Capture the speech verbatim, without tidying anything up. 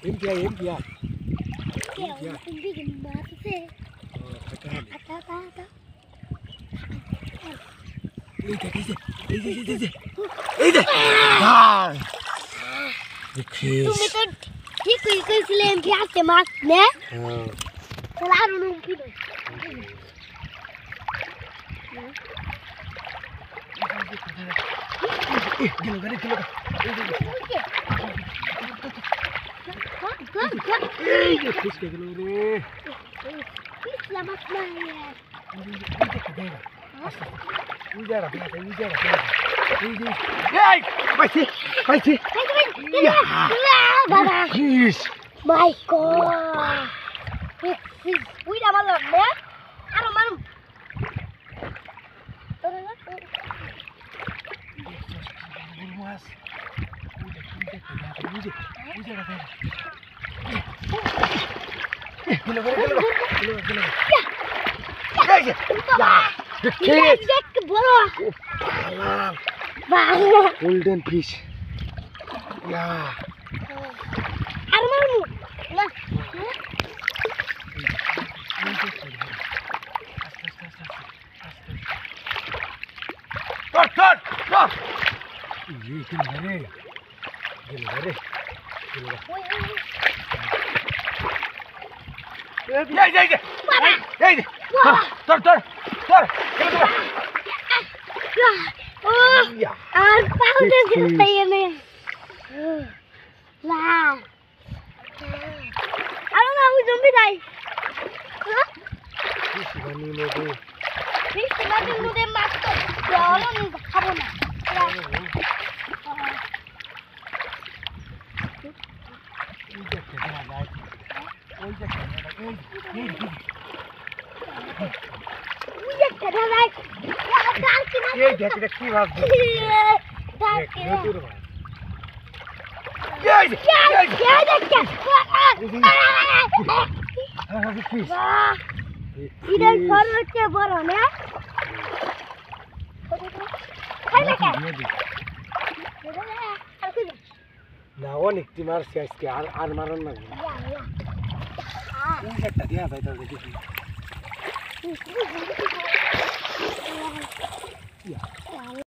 India, India. Kẹo không biết gì mà thế. Ata ata ata. Đi đi đi đi đi đi đi đi đi. Ah. The fish. তুমি তো ঠিকই কইছিলেন যে আছে মাছ নে হ্যাঁ তাহলে আরো নুন কি দাও গেল গেল গেল এই যে fish কে গেল রে ইসলা মাছ না উজারা বেটা উজারা এই যে এই পাইছি পাইছি বাবা fish মাই গড ফিস বুইরা মারলাম নে আরো মারুম মাছ উজে উজারা বেটা গেল গেল গেল গেল গেল এই যে ইয়া দেখ বড় halal বাবা golden fish ya আর মারুম না Tor, tor, tor. Ini gimana? Gimana? Gimana? Ya, ya, ya. Ya, ya. Tor, tor, tor. Gimana? Oh, Ya. আর পাউডে দিতে এনে লা আর না ওই জম্বি দাই Fish bani mode. ফিশ মাছের মধ্যে মাছ তো জল আমি খাবো না Ini jadi apa? Oh, jadi apa? Ini, ini. ওই একটা দাই দাঁড় কি না এই দেখ দেখ কি ভাব দাঁড় কি না এই যে এই যে কে দেখছে হ্যাঁ ফিশ বাহ এটা সর্বোচ্চ বড় না খাই না না অনেক টি মারছে আজকে আর আর মারন না কোন একটা দিয়া ভাই তাহলে দেখি ইয়া